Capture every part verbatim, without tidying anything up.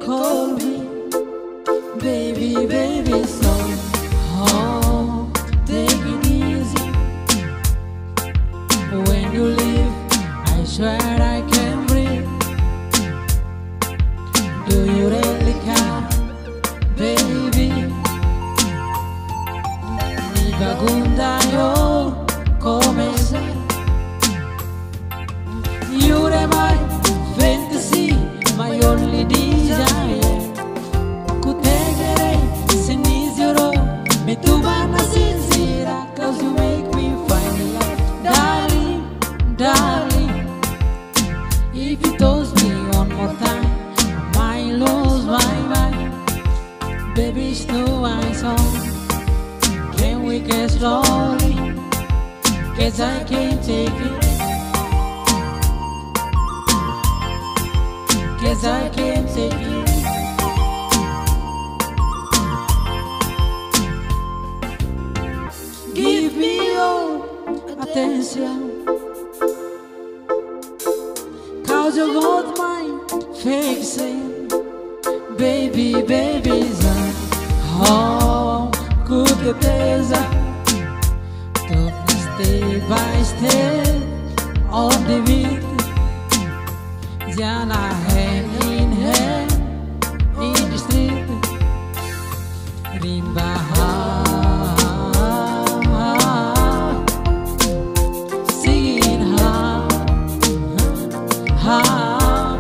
call me, baby, baby, so oh, take it easy. When you leave, I swear I can't breathe. Do you really care, baby? Mi vagundaio come sei. You're my fantasy, my only desire. Kutegere sinizero, me tu bana sincera, cause you make me find love, darling, darling. If you toast me one more time, I might lose my mind. Baby, it's no eyes on. Can we get slowly? Cause I can't take it. Cause I can't take it. Give me your attention, cause you got my fixing. Baby, baby, son, oh, good tesa. Took step by step on the beat. Jana hand in hand in the street. Rimba ha, singing ha, ha.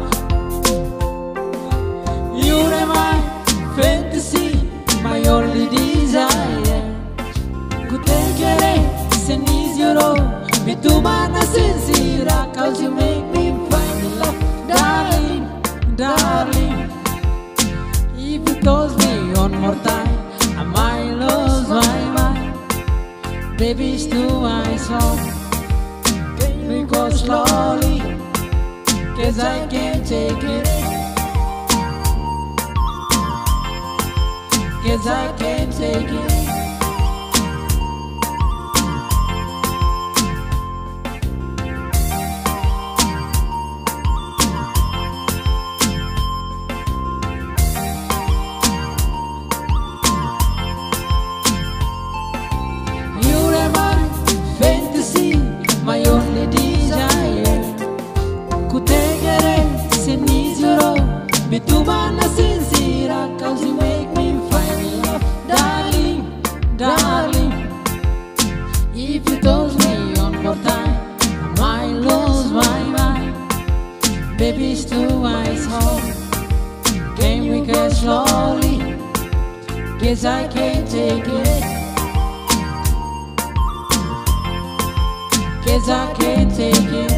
You're my fantasy, my only desire. Kutegere senizero, me tu mana sincera, cause you make me find love. Darling, darling, if you toast me one more time, I might lose my mind. Baby, it's too eyes on. Can we go slowly? Cause I can't take it. Cause I can't take it. My only desire. Kutegere senizero, me tu bana sincera, cause you make me find love, darling, darling. If you toast me one more time, I might lose my mind. Baby, it's too eyes home. Can we go slowly? Cause I can't take it. Cause I can't take it.